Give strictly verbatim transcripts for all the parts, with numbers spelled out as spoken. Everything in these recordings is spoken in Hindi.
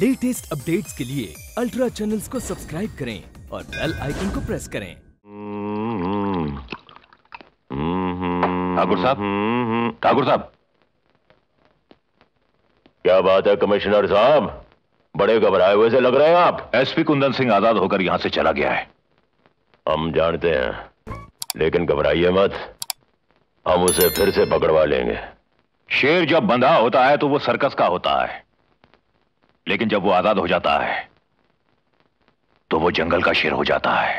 लेटेस्ट अपडेट्स के लिए अल्ट्रा चैनल्स को सब्सक्राइब करें और बेल आइकन को प्रेस करें। ठाकुर साहब, ठाकुर साहब, क्या बात है कमिश्नर साहब, बड़े घबराए हुए से लग रहे हैं आप। एसपी कुंदन सिंह आजाद होकर यहां से चला गया है। हम जानते हैं, लेकिन घबराइए मत, हम उसे फिर से पकड़वा लेंगे। शेर जब बंधा होता है तो वो सर्कस का होता है, लेकिन जब वो आजाद हो जाता है तो वो जंगल का शेर हो जाता है।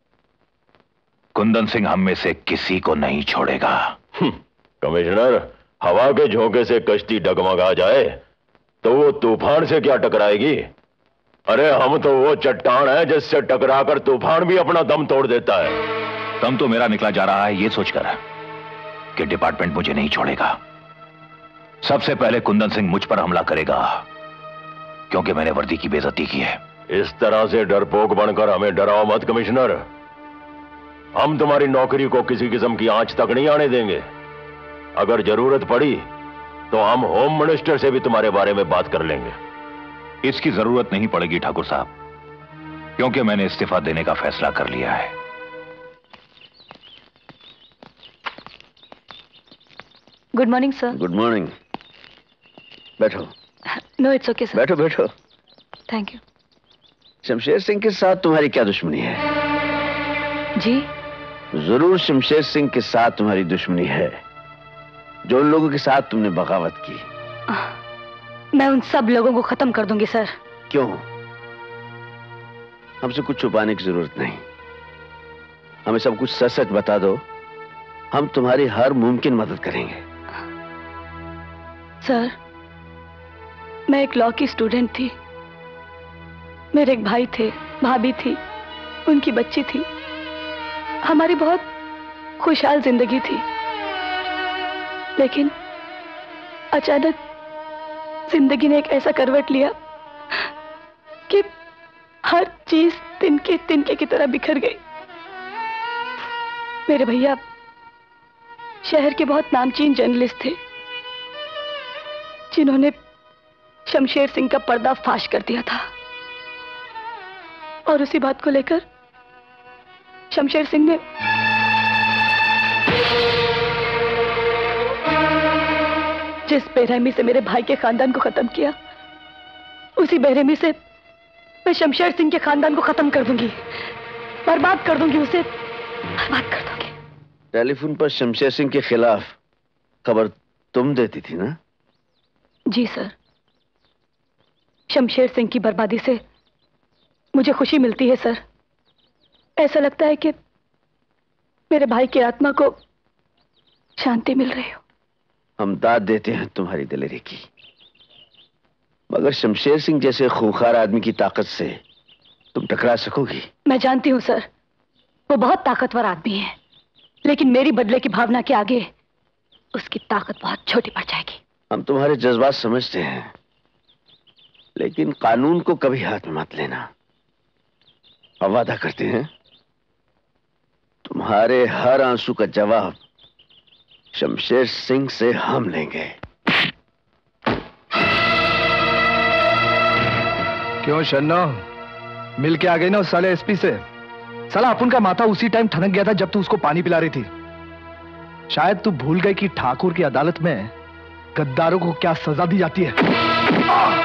कुंदन सिंह हम में से किसी को नहीं छोड़ेगा। कमिश्नर, हवा के झोंके से कश्ती डगमगा जाए तो वो तूफान से क्या टकराएगी। अरे हम तो वो चट्टान है जिससे टकराकर तूफान भी अपना दम तोड़ देता है। दम तो मेरा निकला जा रहा है ये सोचकर कि डिपार्टमेंट मुझे नहीं छोड़ेगा। सबसे पहले कुंदन सिंह मुझ पर हमला करेगा क्योंकि मैंने वर्दी की बेइज्जती की है। इस तरह से डरपोक बनकर हमें डराओ मत कमिश्नर। हम तुम्हारी नौकरी को किसी किस्म की आंच तक नहीं आने देंगे। अगर जरूरत पड़ी तो हम होम मिनिस्टर से भी तुम्हारे बारे में बात कर लेंगे। इसकी जरूरत नहीं पड़ेगी ठाकुर साहब, क्योंकि मैंने इस्तीफा देने का फैसला कर लिया है। Good morning sir. Good morning. बैठो। No it's okay sir. बैठो बैठो। Thank you. शमशेर सिंह के साथ तुम्हारी क्या दुश्मनी है? जी? जरूर शमशेर सिंह के साथ तुम्हारी दुश्मनी है, जो उन लोगों के साथ तुमने बगावत की। आ, मैं उन सब लोगों को खत्म कर दूंगी सर। क्यों? हमसे कुछ छुपाने की जरूरत नहीं, हमें सब कुछ सच सच बता दो, हम तुम्हारी हर मुमकिन मदद करेंगे। सर, मैं एक लॉ की स्टूडेंट थी। मेरे एक भाई थे, भाभी थी, उनकी बच्ची थी। हमारी बहुत खुशहाल जिंदगी थी, लेकिन अचानक जिंदगी ने एक ऐसा करवट लिया कि हर चीज तिनके तिनके की तरह बिखर गई। मेरे भैया शहर के बहुत नामचीन जर्नलिस्ट थे, जिन्होंने शमशेर सिंह का पर्दाफाश कर दिया था। और उसी बात को लेकर शमशेर सिंह ने जिस बेरहमी से मेरे भाई के खानदान को खत्म किया, उसी बेरहमी से मैं शमशेर सिंह के खानदान को खत्म कर दूंगी, बर्बाद कर दूंगी, उसे बर्बाद कर दूंगी। टेलीफोन पर शमशेर सिंह के खिलाफ खबर तुम देती थी ना? जी सर। शमशेर सिंह की बर्बादी से मुझे खुशी मिलती है सर। ऐसा लगता है कि मेरे भाई की आत्मा को शांति मिल रही हो। हम दाद देते हैं तुम्हारी दिलेरी की, मगर शमशेर सिंह जैसे खूंखार आदमी की ताकत से तुम टकरा सकोगी? मैं जानती हूं सर, वो बहुत ताकतवर आदमी है, लेकिन मेरी बदले की भावना के आगे उसकी ताकत बहुत छोटी पड़ जाएगी। हम तुम्हारे जज्बात समझते हैं, लेकिन कानून को कभी हाथ में मत लेना। अब वादा करते हैं, तुम्हारे हर आंसू का जवाब शमशेर सिंह से हम लेंगे। क्यों शन्नो, मिल के आ गई ना उस साले एसपी से? साला अपन का माथा उसी टाइम ठनक गया था जब तू उसको पानी पिला रही थी। शायद तू भूल गई कि ठाकुर की अदालत में गद्दारों को क्या सजा दी जाती है।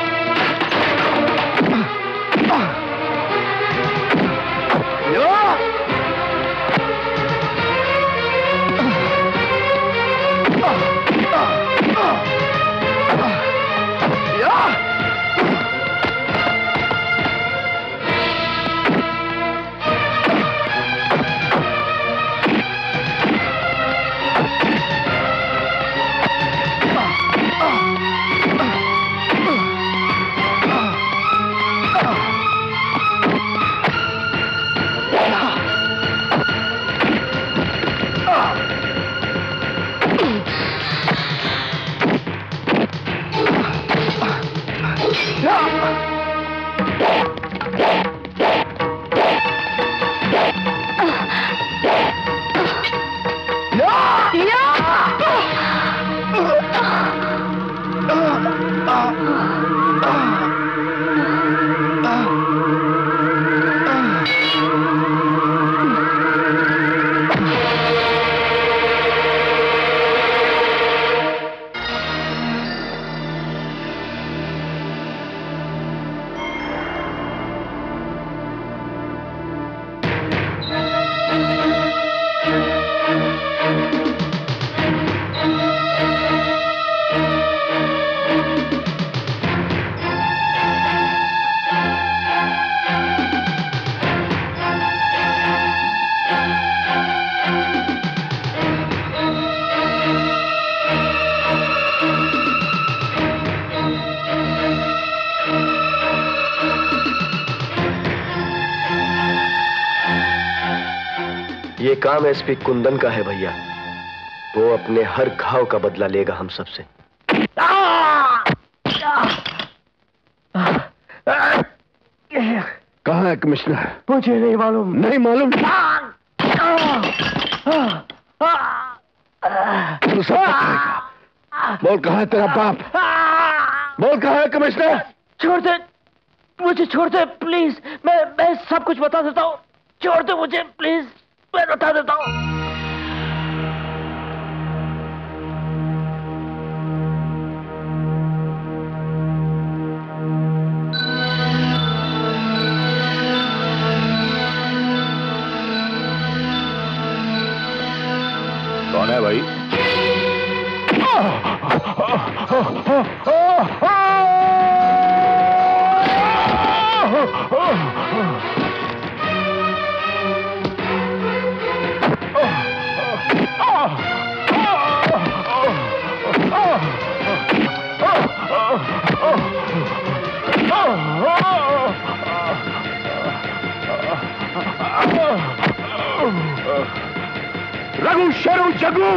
ये काम एसपी कुंदन का है भैया। वो अपने हर घाव का बदला लेगा हम सबसे। कहाँ है कमिश्नर? मुझे नहीं मालूम। नहीं मालूम? तू सब बताएगा। बोल कहाँ है तेरा बाप? बोल कहाँ है कमिश्नर? छोड़ दे मुझे, छोड़ दे प्लीज। मैं मैं सब कुछ बता देता हूँ। छोड़ दे मुझे प्लीज, मैं बता देता हूँ। कौन है भाई? रघु शेरू जगू।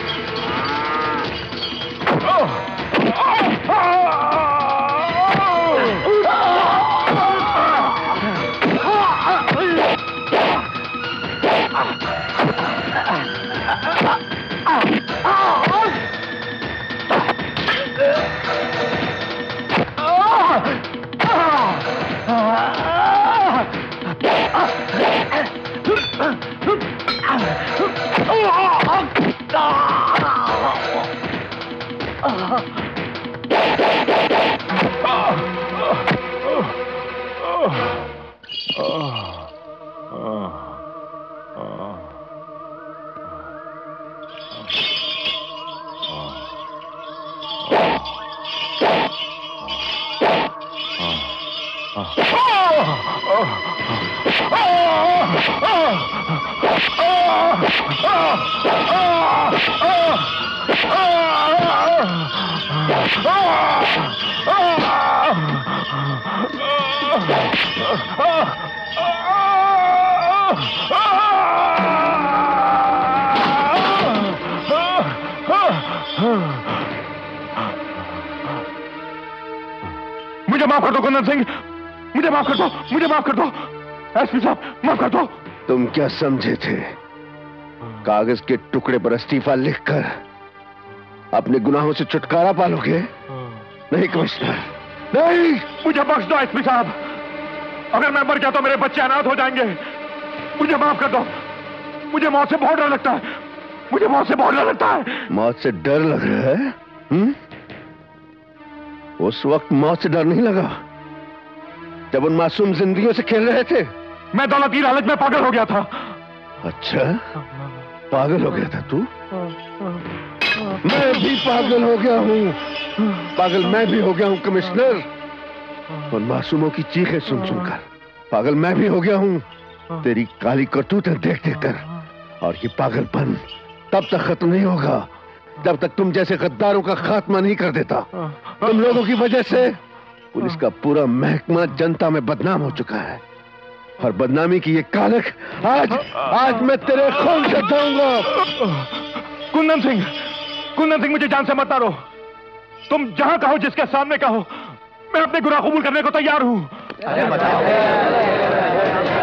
मुझे माफ कर दो कुंदन सिंह, मुझे माफ कर दो, मुझे माफ कर दो। एसपी साहब माफ कर दो। तुम क्या समझे थे? कागज के टुकड़े पर इस्तीफा लिखकर अपने गुनाहों से छुटकारा पालोगे? नहीं कमिश्नर, नहीं। मुझे बख्श दो एसपी साहब। अगर मैं मर गया तो मेरे बच्चे अनाथ हो जाएंगे। मुझे माफ कर दो। मुझे मौत से बहुत डर लगता है। मुझे मौत से बहुत डर लगता है। मौत से डर लग रहा है? हुँ? उस वक्त मौत से डर नहीं लगा जब उन मासूम जिंदगियों से खेल रहे थे। मैं दौलत की लालच में पागल हो गया था। अच्छा, पागल हो गया था तू? मैं भी पागल हो गया हूँ। पागल मैं भी हो गया हूँ कमिश्नर। उन मासूमों की चीखें सुन सुनकर पागल मैं भी हो गया हूँ। तेरी काली करतूतें देख देख कर। और ये पागलपन तब तक खत्म नहीं होगा जब तक तुम जैसे गद्दारों का खात्मा नहीं कर देता। तुम लोगों की वजह से पुलिस का पूरा महकमा जनता में बदनाम हो चुका है और बदनामी की ये कालख आज आज मैं तेरे खून से धोऊंगा। कुंदन सिंह, कुंदन सिंह मुझे जान से मत मारो। तुम जहां कहो, जिसके सामने कहो, मैं अपने गुनाह कबूल करने को तैयार हूं।